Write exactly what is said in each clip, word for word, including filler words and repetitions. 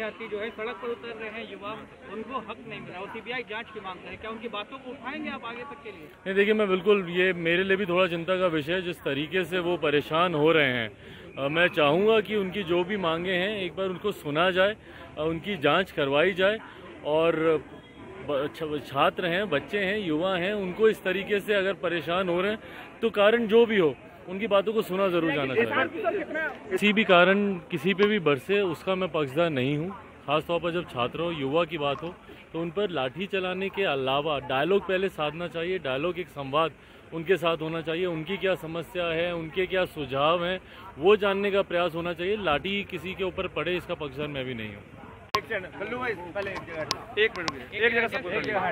विद्यार्थी जो है सड़क पर उतर रहे हैं, युवा, उनको हक नहीं मिला और सीबीआई जांच की मांग है। क्या उनकी बातों को उठाएंगे आप आगे तक के लिए? नहीं, देखिए मैं बिल्कुल, ये मेरे लिए भी थोड़ा चिंता का विषय है जिस तरीके से वो परेशान हो रहे हैं। आ, मैं चाहूँगा कि उनकी जो भी मांगे हैं एक बार उनको सुना जाए, आ, उनकी जांच करवाई जाए और छात्र हैं, बच्चे हैं, युवा हैं, उनको इस तरीके से अगर परेशान हो रहे हैं तो कारण जो भी हो उनकी बातों को सुना जरूर जाना चाहिए। किसी भी कारण किसी पे भी बरसे उसका मैं पक्षधर नहीं हूँ। खासतौर पर जब छात्र हो, युवा की बात हो तो उन पर लाठी चलाने के अलावा डायलॉग पहले साधना चाहिए। डायलॉग, एक संवाद उनके साथ होना चाहिए। उनकी क्या समस्या है, उनके क्या सुझाव हैं, वो जानने का प्रयास होना चाहिए। लाठी किसी के ऊपर पड़े इसका पक्षधर मैं भी नहीं हूँ। भाई पहले एक जगह एक मिनट एक जगह सब एक जगह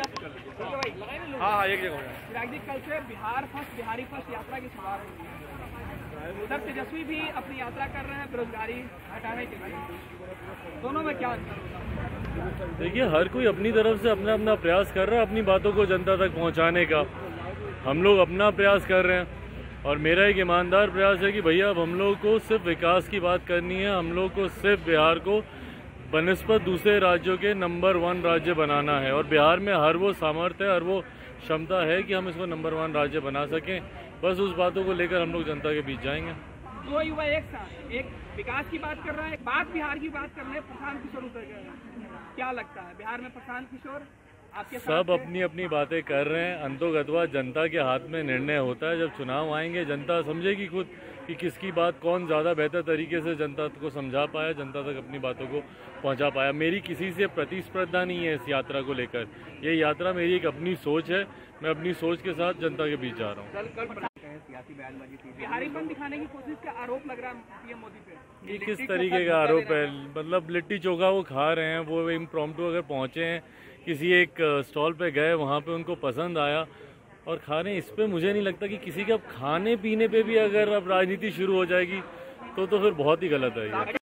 हाँ हाँ एक जगह कल से बिहार फर्स्ट बिहारी फर्स्ट यात्रा की शुरुआत होगी। उधर तेजस्वी भी अपनी यात्रा कर रहे हैं बेरोजगारी हटाने के लिए। दोनों में क्या? देखिए, हर कोई अपनी तरफ से अपना अपना प्रयास कर रहा है अपनी बातों को जनता तक पहुंचाने का। हम लोग अपना प्रयास कर रहे हैं और मेरा एक ईमानदार प्रयास है कि भैया अब हम लोग को सिर्फ विकास की बात करनी है। हम लोग को सिर्फ बिहार को बनिस्बत दूसरे राज्यों के नंबर वन राज्य बनाना है और बिहार में हर वो सामर्थ्य, हर वो क्षमता है कि हम इसको नंबर वन राज्य बना सकें। बस उस बातों को लेकर हम लोग जनता के बीच जाएंगे। दो युवा एक साथ, एक विकास की बात कर रहा है, एक बात बिहार की बात कर रहे हैं। प्रशांत किशोर उतर गए, क्या लगता है बिहार में प्रशांत किशोर आपके सब अपनी अपनी बातें कर रहे हैं। अंतोगत्वा जनता के हाथ में निर्णय होता है। जब चुनाव आएंगे जनता समझेगी खुद कि किसकी बात कौन ज़्यादा बेहतर तरीके से जनता को समझा पाया, जनता तक अपनी बातों को पहुंचा पाया। मेरी किसी से प्रतिस्पर्धा नहीं है इस यात्रा को लेकर। ये यात्रा मेरी एक अपनी सोच है। मैं अपनी सोच के साथ जनता के बीच जा रहा हूँ। बिहारीपन दिखाने की कोशिश का आरोप लग रहा है पीएम मोदी पे। ये किस तरीके का आरोप है? मतलब लिट्टी चोखा वो खा रहे हैं, वो इम्प्रॉम्प्टू अगर पहुँचे हैं किसी एक स्टॉल पे गए, वहाँ पे उनको पसंद आया और खा रहे हैं। इस पे मुझे नहीं लगता कि किसी के अब खाने पीने पे भी अगर अब राजनीति शुरू हो जाएगी तो तो फिर बहुत ही गलत है ये।